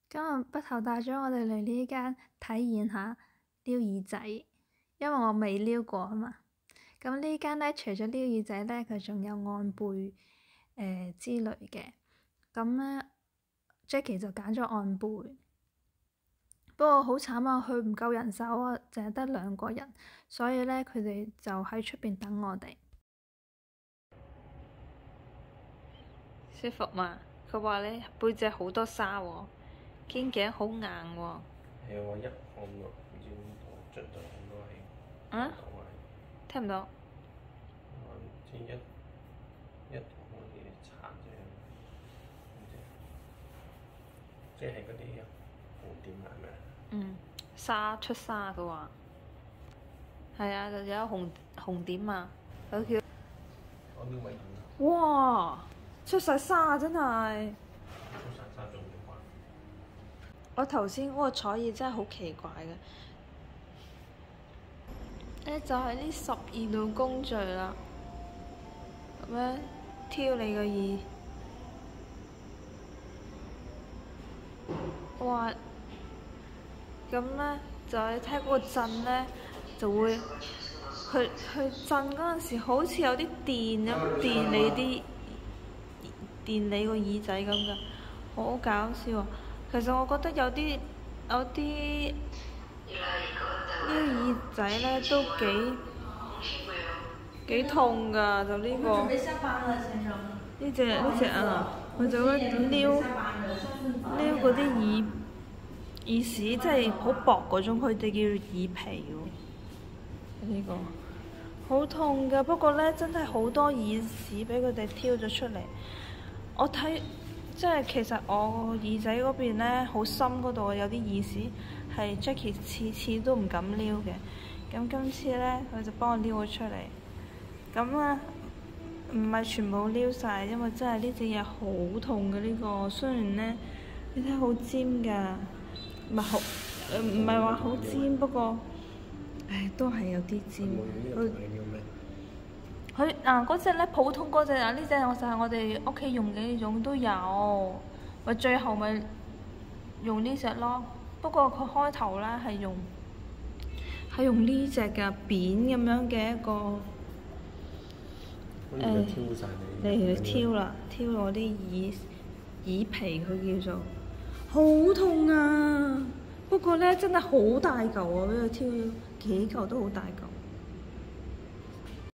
今日北頭帶咗我哋嚟呢間體驗下撩耳仔，因為我未撩過啊嘛。咁呢間咧，除咗撩耳仔咧，佢仲有按背之類嘅。咁咧，Jackie 就揀咗按背，不過好慘啊，佢唔夠人手啊，淨係得2個人，所以咧佢哋就喺出邊等我哋。舒服嘛？佢話咧背脊好多沙喎。肩頸好硬喎。 係啊，我一按落唔知點講，盡到好多氣。 啊？聽唔到。 即係一按嘢擦啫，即係嗰啲紅點係咪啊？ 沙出沙嘅話，係啊，就有紅點啊，佢叫。 我撩咪點啊？ 哇！出晒沙真係。 出晒沙仲要還？ 我頭先嗰個彩意真係好奇怪嘅，就係呢12道工序啦，咁樣挑你個耳，哇！咁咧就係睇嗰個震咧，就會去震嗰陣時，好似有啲電咁電你個耳仔咁㗎，好搞笑啊！其實我覺得有啲呢耳仔咧都幾痛㗎，就呢個呢隻啊，佢就會撩嗰啲耳屎，即係好薄嗰種，佢哋叫耳皮喎。呢個好痛㗎，不過咧真係好多耳屎俾佢哋挑咗出嚟。我睇即係其實我耳仔嗰邊咧好深嗰度有啲耳屎，係 Jackie 次次都唔敢撩嘅。咁今次咧佢就幫我撩咗出嚟。咁啊唔係全部撩晒，因為真係呢隻嘢好痛嘅呢個。雖然咧你睇好尖㗎，唔係話好尖，不過唉都係有啲尖。佢嗰隻咧普通嗰隻啊，呢隻就係我哋屋企用嘅呢種都有，咪最後咪用呢隻咯。不過佢開頭咧係用呢隻嘅扁咁樣嘅一個嚟挑啦，挑我啲耳皮，佢叫做好痛啊！不過咧真係好大嚿啊，俾佢挑幾嚿都好大嚿。